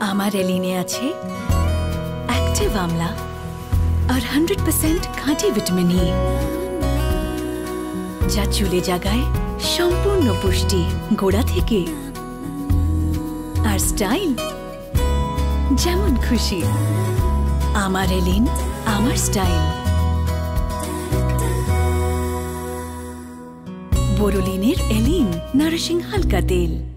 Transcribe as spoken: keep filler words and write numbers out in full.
আমার এলিনে আছে অ্যাক্টিভ আমলা আর হান্ড্রেড পার্সেন্ট খাঁটি ভিটামিন ই, যা চুলে জাগায় সম্পূর্ণ পুষ্টি গোড়া থেকে। আর স্টাইল যেমন খুশি। আমার এলিন, আমার স্টাইল। বোরোলিনের এলিন নারিশিং হালকা তেল।